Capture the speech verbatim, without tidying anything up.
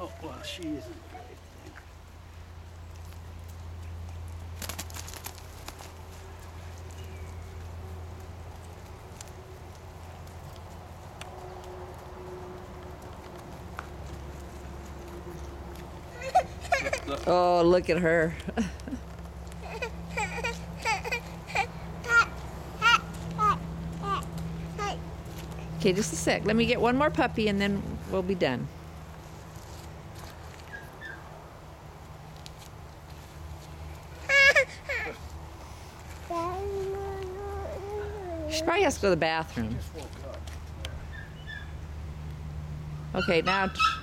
Oh, well, she isn't great. Oh, look at her. Okay, just a sec. Let me get one more puppy and then we'll be done. She probably has to go to the bathroom. Okay, now...